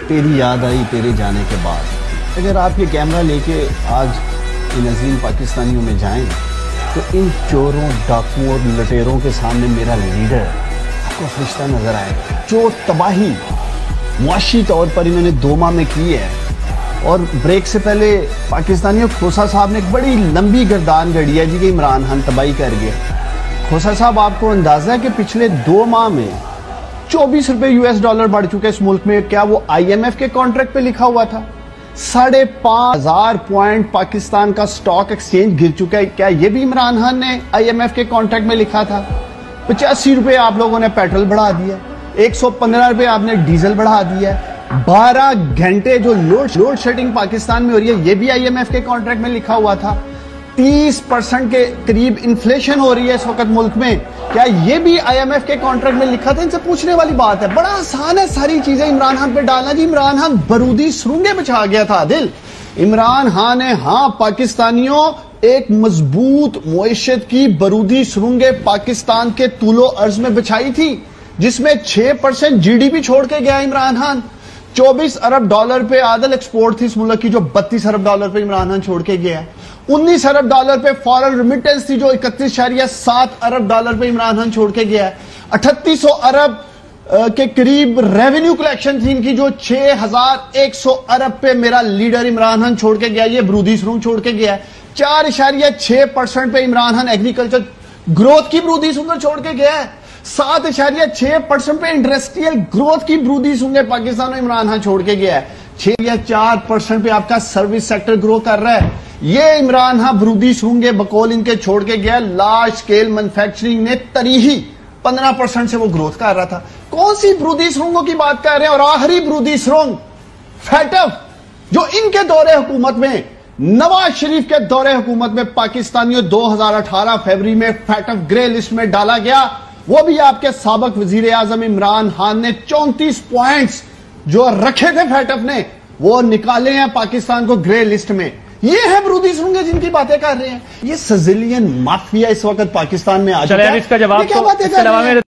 तेरी याद आई तेरे जाने के बाद। अगर आप ये कैमरा लेके आज इन अजीम पाकिस्तानियों में जाएं तो इन चोरों, डाकुओं और लुटेरों के सामने मेरा लीडर आपको फरिश्ता नजर आएगा। जो तबाही मुआशी तौर पर इन्होंने 2 माह में की है, और ब्रेक से पहले पाकिस्तानियों खोसा साहब ने एक बड़ी लंबी गर्दान गढ़ी है जी कि इमरान खान तबाही कर गया। खोसा साहब, आपको अंदाजा है कि पिछले 2 माह में 24 रुपए US डॉलर बढ़ चुके इस मुल्क में। क्या वो IMF के कॉन्ट्रैक्ट पे लिखा हुआ था? 5,500 पॉइंट पाकिस्तान का स्टॉक एक्सचेंज गिर चुका है। क्या ये भी इमरान खान ने IMF के कॉन्ट्रैक्ट में लिखा था? 85 रुपए आप लोगों ने पेट्रोल बढ़ा दिया, 115 रुपए आपने डीजल बढ़ा दिया। 12 घंटे जो लोड शेडिंग पाकिस्तान में हो रही है, ये भी IMF के कॉन्ट्रैक्ट में लिखा हुआ था। 30% के करीब इन्फ्लेशन हो रही है इस वक्त मुल्क में। क्या ये भी IMF के कॉन्ट्रैक्ट में लिखा था? इनसे पूछने वाली बात है। बड़ा आसान है सारी चीजें इमरान खान पे डालना जी। इमरान खान बरूदी सुरंगे बिछा गया था दिल। इमरान खान ने, हाँ पाकिस्तानियों, एक मजबूत मुईशत की बरूदी सुरंगे पाकिस्तान के तूलो अर्ज में बिछाई थी, जिसमें 6% GDP छोड़ के गया इमरान खान। 24 अरब डॉलर पे आदल एक्सपोर्ट थी इस मुल्क की, जो 32 अरब डॉलर पे इमरान खान छोड़ के गया है। 19 अरब डॉलर पे फॉरेन रेमिटेंस थी, जो 31.7 अरब डॉलर पे इमरान खान छोड़ के गया है। 3800 अरब के करीब रेवेन्यू कलेक्शन थी इनकी, जो 6100 अरब पे मेरा लीडर इमरान खान छोड़ के गया। ये बरूदी सुरंग छोड़ के गया है। 4.6% पे इमरान खान एग्रीकल्चर ग्रोथ की बरूदी सुरंग छोड़ के गया है। 7.6% पे इंडस्ट्रियल ग्रोथ की बरूदी सुरंग पाकिस्तान में इमरान खान छोड़ के गया है। 6% पे आपका सर्विस सेक्टर ग्रो कर रहा है। ये इमरान खान बरूदी सुरंगे बकौल इनके छोड़ के गया। लार्ज स्केल मैन्युफैक्चरिंग ने तरीही 15% से वो ग्रोथ कर रहा था। कौन सी बरूदी सुरंगों की बात कर रहे हैं? और आखिरी बरूदी सुरंग फैटफ, जो इनके दौरे हुकूमत में, नवाज शरीफ के दौरे हुकूमत में पाकिस्तानियों 2018 फरवरी में फैटफ ग्रे लिस्ट में डाला गया। वो भी आपके साबिक वजीर आजम इमरान खान ने 34 पॉइंट्स जो रखे थे फैटफ ने, वो निकाले हैं पाकिस्तान को ग्रे लिस्ट में। ये है बरूदी सुरंगे जिनकी बातें कर रहे हैं। ये सिजिलियन माफिया इस वक्त पाकिस्तान में आ चुका है। इसका जवाब क्या बातें कर रहे हैं?